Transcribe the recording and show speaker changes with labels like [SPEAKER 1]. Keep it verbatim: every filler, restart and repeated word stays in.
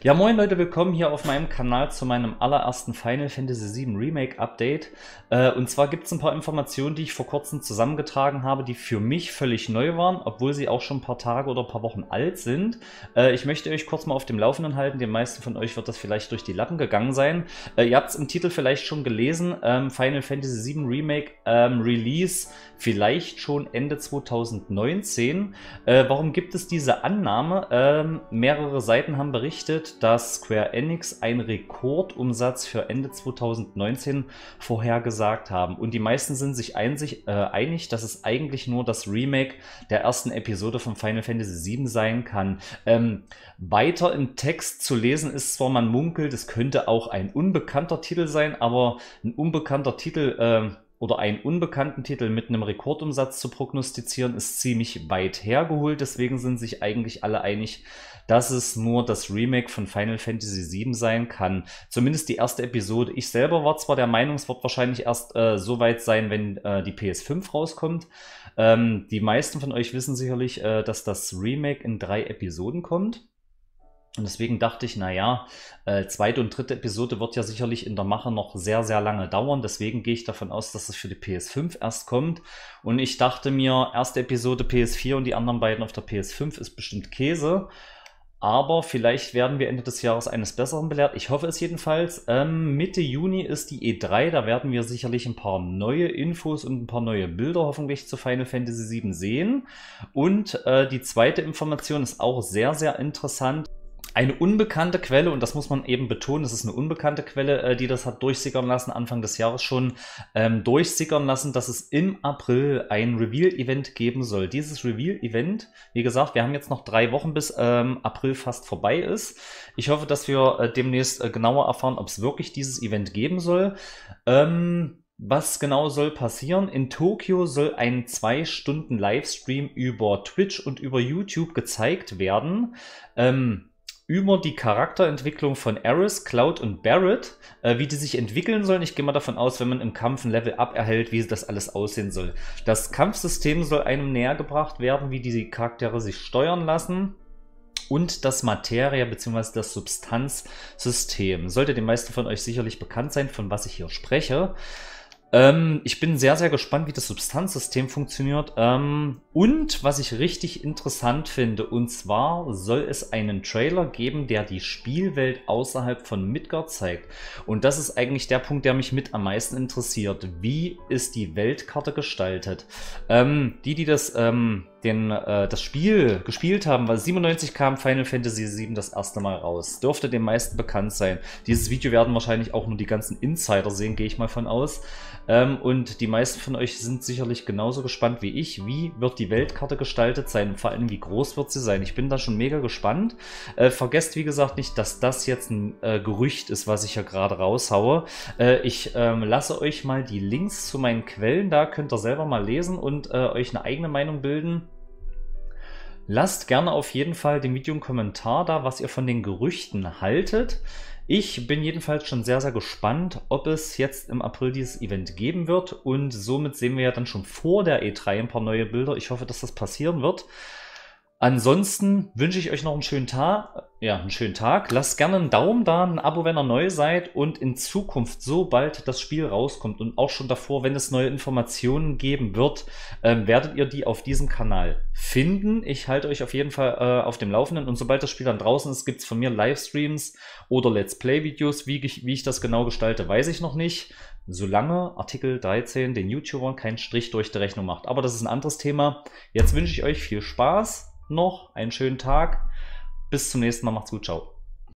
[SPEAKER 1] Ja, moin Leute, willkommen hier auf meinem Kanal zu meinem allerersten Final Fantasy sieben Remake Update. Äh, und zwar gibt es ein paar Informationen, die ich vor kurzem zusammengetragen habe, die für mich völlig neu waren, obwohl sie auch schon ein paar Tage oder ein paar Wochen alt sind. Äh, ich möchte euch kurz mal auf dem Laufenden halten, den meisten von euch wird das vielleicht durch die Lappen gegangen sein. Äh, ihr habt es im Titel vielleicht schon gelesen, ähm, Final Fantasy sieben Remake ähm, Release vielleicht schon Ende zweitausendneunzehn. Äh, warum gibt es diese Annahme? Ähm, mehrere Seiten haben berichtet, dass Square Enix einen Rekordumsatz für Ende zweitausendneunzehn vorhergesagt haben. Und die meisten sind sich einsig, äh, einig, dass es eigentlich nur das Remake der ersten Episode von Final Fantasy sieben sein kann. Ähm, weiter im Text zu lesen ist zwar, man munkelt, es könnte auch ein unbekannter Titel sein, aber ein unbekannter Titel äh, oder einen unbekannten Titel mit einem Rekordumsatz zu prognostizieren, ist ziemlich weit hergeholt. Deswegen sind sich eigentlich alle einig, dass es nur das Remake von Final Fantasy sieben sein kann. Zumindest die erste Episode. Ich selber war zwar der Meinung, es wird wahrscheinlich erst äh, so weit sein, wenn äh, die P S fünf rauskommt. Ähm, die meisten von euch wissen sicherlich, äh, dass das Remake in drei Episoden kommt. Und deswegen dachte ich, naja, äh, zweite und dritte Episode wird ja sicherlich in der Mache noch sehr, sehr lange dauern. Deswegen gehe ich davon aus, dass es für die P S fünf erst kommt. Und ich dachte mir, erste Episode P S vier und die anderen beiden auf der P S fünf ist bestimmt Käse. Aber vielleicht werden wir Ende des Jahres eines Besseren belehrt. Ich hoffe es jedenfalls. Ähm, Mitte Juni ist die E drei. Da werden wir sicherlich ein paar neue Infos und ein paar neue Bilder hoffentlich zu Final Fantasy sieben sehen. Und äh, die zweite Information ist auch sehr, sehr interessant. Eine unbekannte Quelle, und das muss man eben betonen, das ist eine unbekannte Quelle, äh, die das hat durchsickern lassen, Anfang des Jahres schon ähm, durchsickern lassen, dass es im April ein Reveal-Event geben soll. Dieses Reveal-Event, wie gesagt, wir haben jetzt noch drei Wochen, bis ähm, April fast vorbei ist. Ich hoffe, dass wir äh, demnächst äh, genauer erfahren, ob es wirklich dieses Event geben soll. Ähm, Was genau soll passieren? In Tokio soll ein zwei Stunden Livestream über Twitch und über YouTube gezeigt werden. Ähm, über die Charakterentwicklung von Aeris, Cloud und Barret, äh, wie die sich entwickeln sollen. Ich gehe mal davon aus, wenn man im Kampf ein Level-Up erhält, wie das alles aussehen soll. Das Kampfsystem soll einem näher gebracht werden, wie die Charaktere sich steuern lassen. Und das Materia bzw. das Substanzsystem. Sollte den meisten von euch sicherlich bekannt sein, von was ich hier spreche. Ähm, ich bin sehr, sehr gespannt, wie das Substanzsystem funktioniert. Ähm, und was ich richtig interessant finde, und zwar soll es einen Trailer geben, der die Spielwelt außerhalb von Midgard zeigt. Und das ist eigentlich der Punkt, der mich mit am meisten interessiert. Wie ist die Weltkarte gestaltet? Ähm, die, die das, ähm, den, äh, das Spiel gespielt haben, weil siebenundneunzig kam Final Fantasy sieben das erste Mal raus. Dürfte den meisten bekannt sein. Dieses Video werden wahrscheinlich auch nur die ganzen Insider sehen, gehe ich mal von aus. Ähm, und die meisten von euch sind sicherlich genauso gespannt wie ich. Wie wird die Weltkarte gestaltet sein und vor allem, wie groß wird sie sein? Ich bin da schon mega gespannt. Äh, vergesst, wie gesagt, nicht, dass das jetzt ein äh, Gerücht ist, was ich hier gerade raushaue. Äh, ich ähm, lasse euch mal die Links zu meinen Quellen da, könnt ihr selber mal lesen und äh, euch eine eigene Meinung bilden. Lasst gerne auf jeden Fall dem Video einen Kommentar da, was ihr von den Gerüchten haltet. Ich bin jedenfalls schon sehr, sehr gespannt, ob es jetzt im April dieses Event geben wird. Und somit sehen wir ja dann schon vor der E drei ein paar neue Bilder. Ich hoffe, dass das passieren wird. Ansonsten wünsche ich euch noch einen schönen Tag. Ja, einen schönen Tag. Lasst gerne einen Daumen da, ein Abo, wenn ihr neu seid. Und in Zukunft, sobald das Spiel rauskommt und auch schon davor, wenn es neue Informationen geben wird, äh, werdet ihr die auf diesem Kanal finden. Ich halte euch auf jeden Fall äh, auf dem Laufenden. Und sobald das Spiel dann draußen ist, gibt es von mir Livestreams oder Let's Play-Videos. Wie ich, wie ich das genau gestalte, weiß ich noch nicht. Solange Artikel dreizehn den YouTubern keinen Strich durch die Rechnung macht. Aber das ist ein anderes Thema. Jetzt wünsche ich euch viel Spaß. Noch einen schönen Tag. Bis zum nächsten Mal. Macht's gut. Ciao.